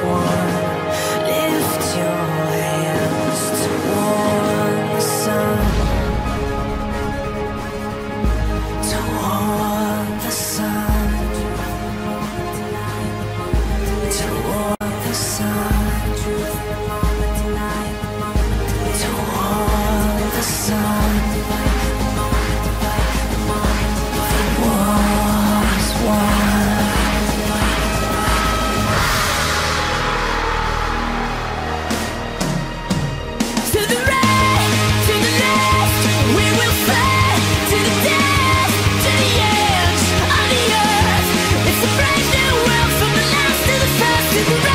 one. Lift your hands toward the sun, toward the sun, toward the sun, toward the sun. Was one. To the right, to the left, we will fly to the depth, to the edge of the earth. It's a brand new world from the last to the first, to the right.